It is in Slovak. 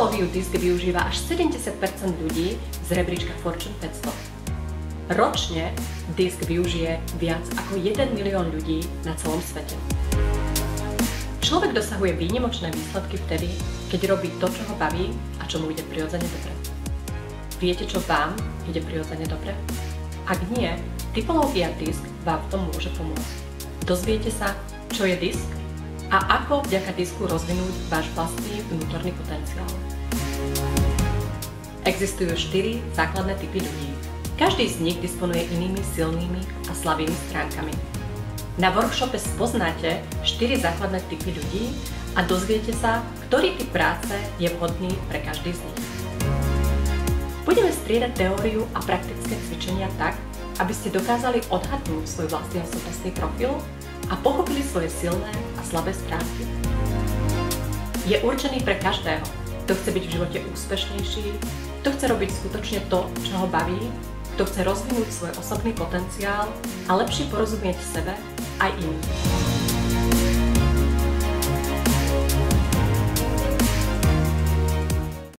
Tipológiu DISC využíva až 70% ľudí z rebríčka Fortune 500. Ročne DISC využije viac ako 1 milión ľudí na celom svete. Človek dosahuje výnimočné výsledky vtedy, keď robí to, čo ho baví a čo mu ide prirodzene dobre. Viete, čo vám ide prirodzene dobre? Ak nie, typológia DISC vám v tom môže pomôcť. Dozviete sa, čo je DISC a ako vďaka DISCu rozvinúť váš vlastný vnútorný potenciál. Existujú 4 základné typy ľudí. Každý z nich disponuje inými silnými a slabými stránkami. Na workshope spoznáte 4 základné typy ľudí a dozviete sa, ktorý typ práce je vhodný pre každý z nich. Budeme striedať teóriu a praktické cvičenia tak, aby ste dokázali odhadnúť svoj vlastný osobnostný profil a pochopili svoje silné a slabé stránky. Je určený pre každého, kto chce byť v živote úspešnejší, kto chce robiť skutočne to, čo ho baví, kto chce rozvinúť svoj osobný potenciál a lepšie porozumieť sebe aj iným.